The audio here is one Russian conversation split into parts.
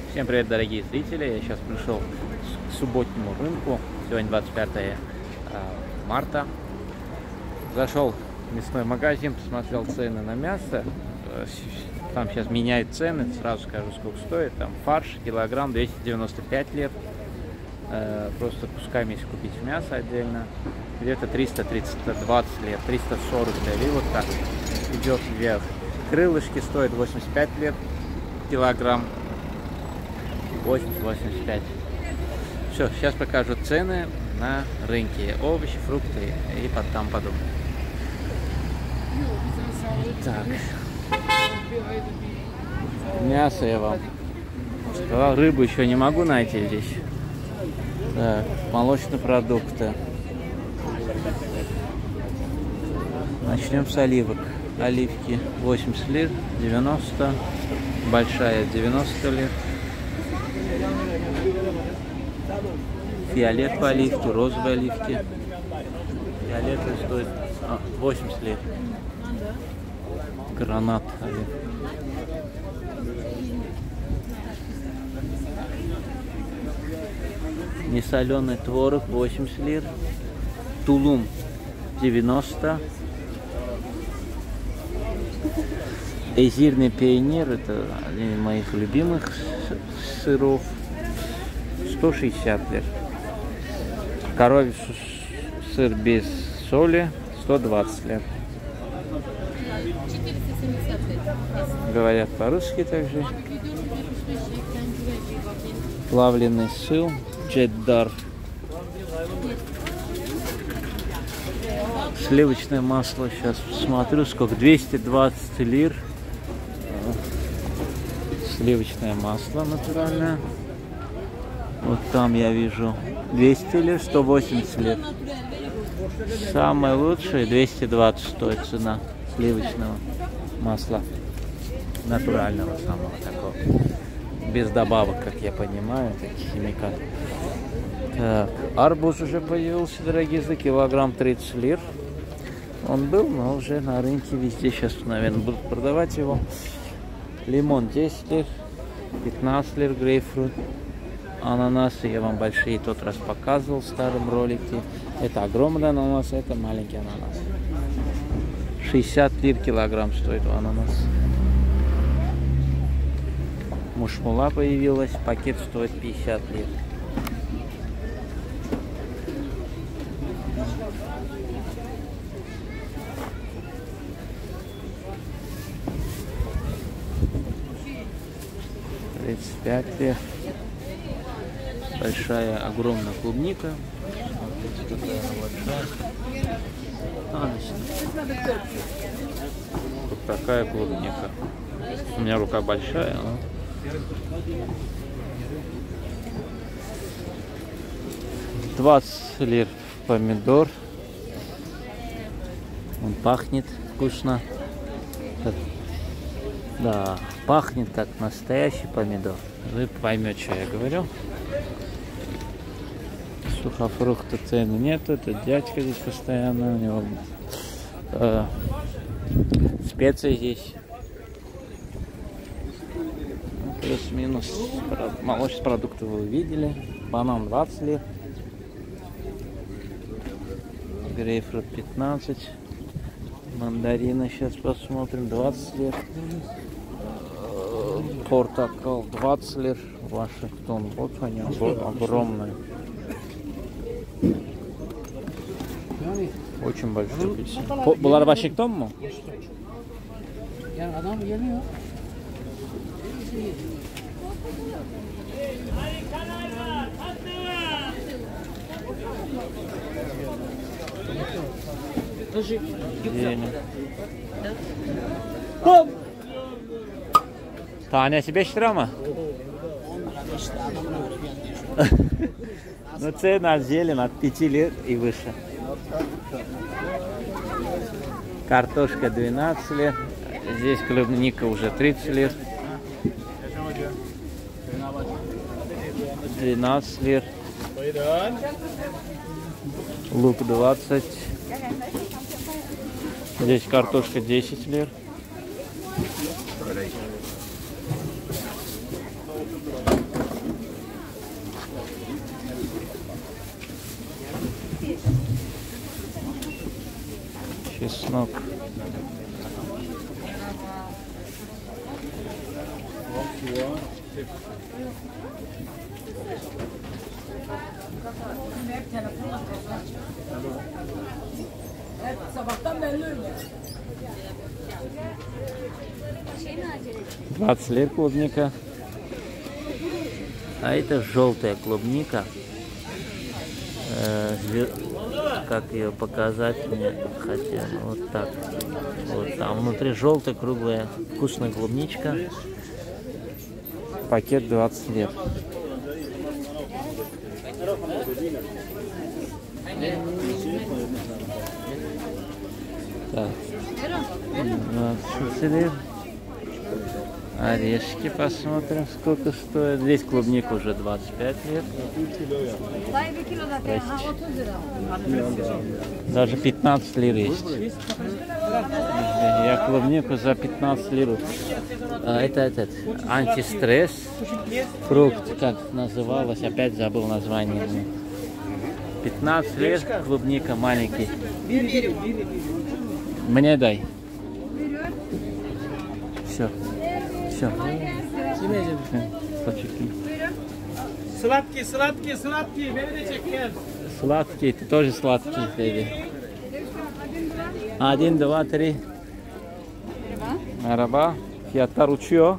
Всем привет, дорогие зрители! Я сейчас пришел к субботнему рынку. Сегодня 25 марта. Зашел в мясной магазин, посмотрел цены на мясо. Там сейчас меняют цены, сразу скажу, сколько стоит. Там фарш, килограмм 295 лир. Просто кусками, если купить мясо отдельно, где-то 300-320 лир, 340 лир. И вот так идет вверх. Крылышки стоят 85 лир килограмм. 80-85. Все, сейчас покажу цены на рынке. Овощи, фрукты и там подобное. Так. Мясо я вам сказал. Рыбу еще не могу найти здесь. Так, молочные продукты. Начнем с оливок. Оливки 80 лир, 90. Большая 90 лир. Фиолетовые оливки, розовые оливки. Фиолетовые стоит 80 лир. Гранат олив. Несоленый творог 80 лир. Тулум 90. Эзирный пионер, это один из моих любимых сыров, 160 лир. Коровий сыр без соли 120 лир. Говорят по-русски также. Плавленый сыр Джеддар. Сливочное масло, сейчас посмотрю, сколько, 220 лир. Сливочное масло натуральное. Вот там я вижу 200 лир, 180 лир. Самое лучшее 220 стоит цена сливочного масла. Натурального самого такого. Без добавок, как я понимаю, таких химикатов. Так, арбуз уже появился, дорогие, за килограмм 30 лир. Он был, но уже на рынке везде сейчас, наверное, будут продавать его. Лимон 10 лир, 15 лир грейпфрут. Ананасы я вам большие тот раз показывал в старом ролике. Это огромный ананас, это маленький ананас. 60 лир килограмм стоит ананас. Мушмула появилась, пакет стоит 50 лир. Лир. Большая, огромная клубника. Смотрите, какая она большая. Вот такая клубника. У меня рука большая, но... $20 лир помидор. Он пахнет вкусно. Да, пахнет как настоящий помидор. Вы поймете, что я говорю. Сухофрукты цены нету. Это дядька здесь постоянно. У него специи здесь. Плюс-минус. Молочные продукты вы увидели. Банан 20 лир. Грейпфрут 15. Мандарины сейчас посмотрим. 20 лир. Портокал 20 лир. Вашингтон. Вот они огромные. Очень большой апельсин. Bunlar Washington mu? Yani adam geliyor. Tanesi 5 lira mı? Ну, цена зелень от 5 лир и выше. Картошка 12 лир. Здесь клубника уже 30 лир. 12 лир. Лук 20. Здесь картошка 10 лир. Чеснок. Sabahtan belli öyle. 20 лир клубника. А это желтая клубника. Как ее показать мне хотя вот так. Вот там внутри желтая круглая вкусная клубничка. Пакет 20 лир. Так. 20 лир. Орешки посмотрим, сколько стоит. Здесь клубника уже 25 лет. Даже 15 лир есть. Я клубнику за 15 лир. Это этот антистресс. Фрукт, как называлось, опять забыл название. 15 лет клубника маленький. Мне дай. Все. Все. Сладкий, сладкий, сладкий. Beni de çek gel. Сладкий, ты тоже сладкий, baby. 1, 2, 3. Merhaba. Fiyatlar uçuyor.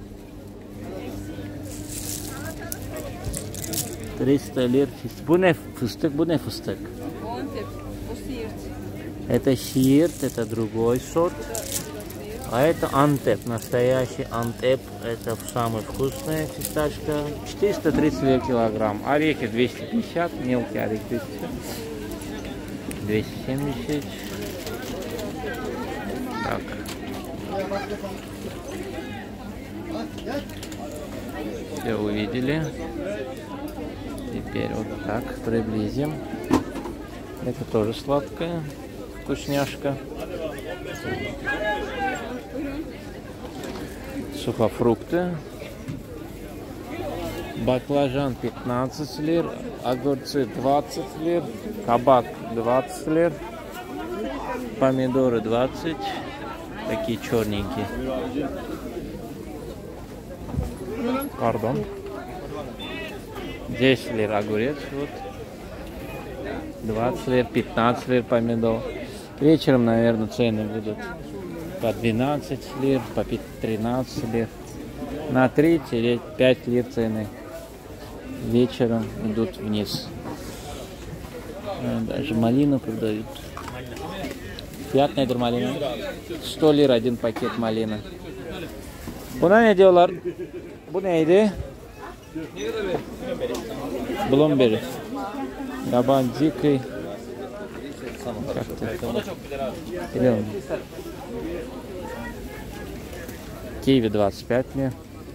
300 лир. Bu ne fıstık, bu ne fıstık? Это сирт, это другой сорт. А это антеп, настоящий антеп. Это самый вкусная фисташка. 430 лир килограмм. Орехи 250, мелкие орехи 270. Так. Все увидели. Теперь вот так приблизим. Это тоже сладкая вкусняшка. Сухофрукты. Баклажан 15 лир, огурцы 20 лир, кабак 20 лир, помидоры 20, такие черненькие. Пардон. 10 лир огурец, вот. 20 лир, 15 лир помидор. Вечером, наверное, цены будут по 12 лир, по 13 лир. На 3-5 лир цены вечером идут вниз. Даже малину продают. Fiyat nedir malina? 100 lira один пакет малины. Buna ne diyorlar? Bu neydi? Blueberry. Yaban дикий. Киви 25 лир.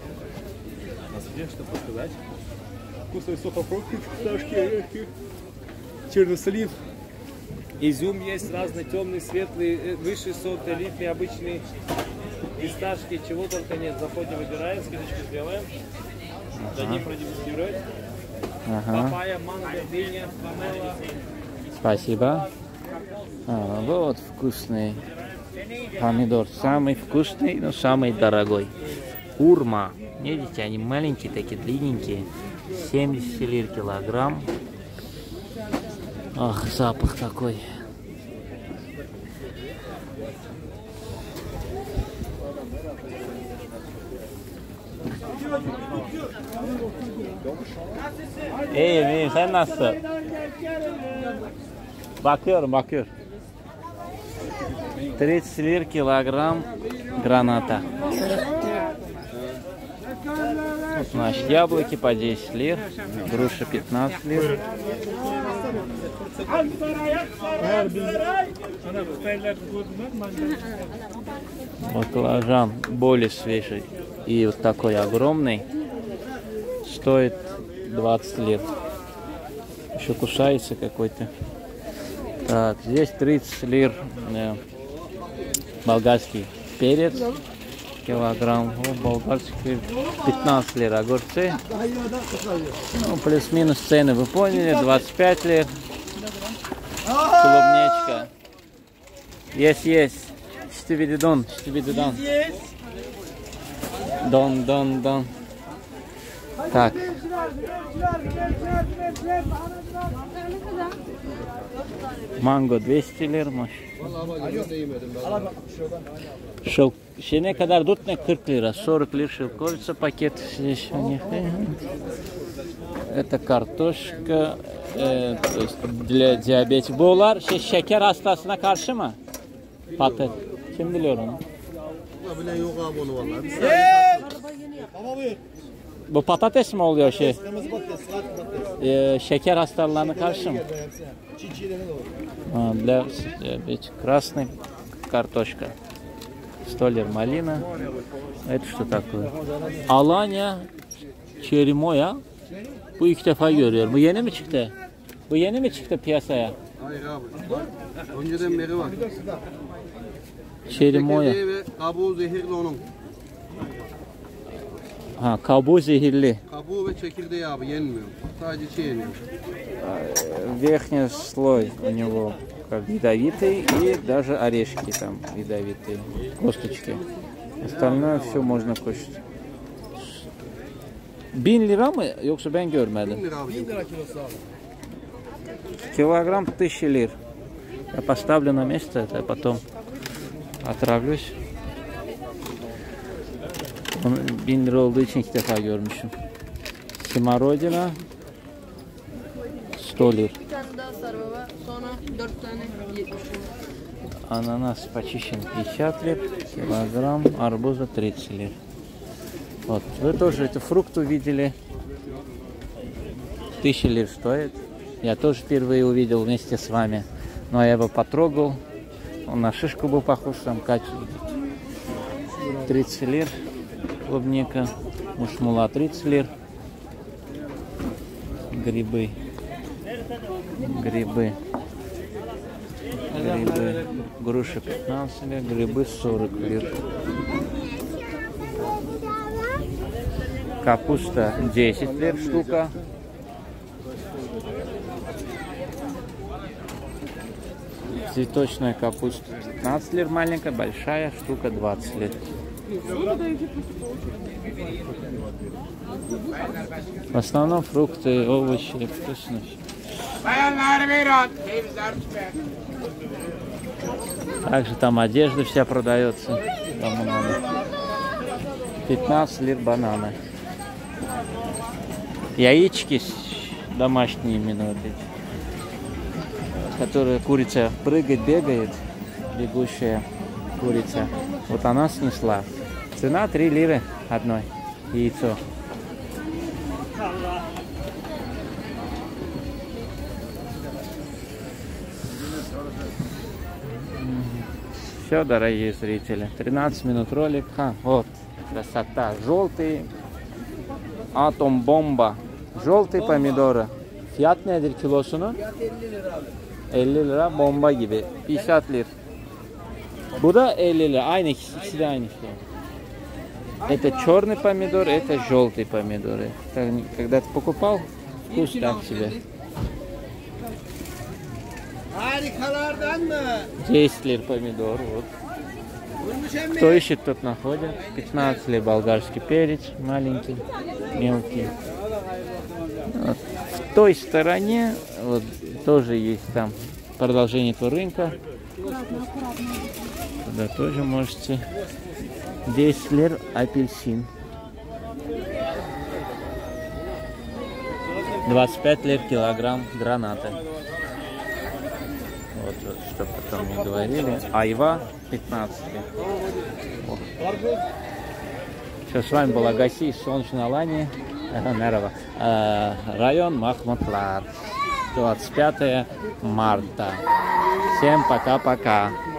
Что показать? Вкусные сухофрукты, фисташки, орешки, чернослив. Изюм есть разный, темный, светлый, высший сорт, элитный, обычный. Фисташки, чего только нет. Заходим, выбираем, скидочку сделаем. Дадим продегустировать. Папайя, манго, дыня, помело. Спасибо. Вот вкусный помидор. Самый вкусный, но самый дорогой. Урма. Видите, они маленькие, такие длинненькие. 70 лир килограмм. Ах, запах такой. İyiyim, sen nasılsın? Bakıyorum. 30 лир килограмм граната. Значит, яблоки по 10 лир, груша 15 лир. Баклажан более свежий и вот такой огромный стоит 20 лир. Еще кусается какой-то. Так, здесь 30 лир болгарский перец. Килограмм. Вот, болгарский 15 лир огурцы. Ну, плюс-минус цены вы поняли. 25 лир. Клубничка Есть. Штибидидон. Дон. Так. Mango 200 liraymış. Ne kadar dutne 40 lira. 40 лир шелковица пакет здесь у них. Это kартошка. То есть для диабетиков. Bunlar şeker hastasına karşı mı? Patat. Kim biliyor onu? Bilen yok abi onu vallahi. Bu patates mi oluyor şey? Kırmızı patates, Şeker hastalarına karşı mı? Çiçeğine doğru. Для красный картошка. 100 лир малина. Это что такое? Alanya çerimoya. Bu ilk defa görüyorum. Bu yeni mi çıktı? Bu yeni mi çıktı piyasaya? Hayır abi. Önceden beri var. Çerimoya. Çekirdeği ve kabuğu zehirli onun. Ha, kabuğu zehirli. Kabuğu ve çekirdeği abi yenmiyor. Sadece çiğ yeniyor. Верхний слой у него как ядовитый и даже орешки там ядовитые, косточки. Остальное все можно кушать. 1000 lira mı yoksa ben 1000 görmedim? lira abi. 1000 lira kilosu abi. Килограмм 1000 лир. Я поставлю на место, это потом отравлюсь. 1000 lira olduğu için ilk defa görmüşüm. Смородина 100 lira. Bir tane daha sarı baba. Sonra 4 tane 70 lira. Ананас почищен 50 лир, килограмм арбуза 30 лир. Вот. Вы тоже эту фрукт увидели. 1000 лир стоит. Я тоже впервые увидел вместе с вами. Но я его потрогал. Он на шишку был похож, там качество. 30 лир. Клубника. Мушмула 30 лир. Грибы. Груши 15 лир, грибы 40 лир. Капуста 10 лир штука. Цветочная капуста 15 лир маленькая, большая штука 20 лир. В основном фрукты, овощи, вкусные. Также там одежда вся продается. Кому надо. 15 лир бананы. Яички домашние именно вот эти. Которые курица прыгает, бегает. Бегущая курица. Вот она снесла. Цена 3 лиры одной. Яйцо. Все, дорогие зрители, 13 минут ролик. Вот, красота. Желтый атом-бомба. Желтый помидоры. Fiyat nedir kilosunun? 50 lira bomba gibi. 50 lira. Bu da 50 lira. Aynı ikisi de aynı şey. Это черный помидор, это желтый помидор. Когда ты покупал, вкус так себе. 10 лир помидор. Вот. Кто ищет, тот находит. 15 лир болгарский перец. Маленький, мелкий. Вот. В той стороне вот, тоже есть там продолжение этого рынка. Туда тоже можете. 10 лир апельсин. 25 лир килограмм граната. Вот, что потом мне говорили. Айва 15 лир. Все, с вами был Агаси из Солнечной Алании. Район Махмутлар. 25 марта. Всем пока-пока.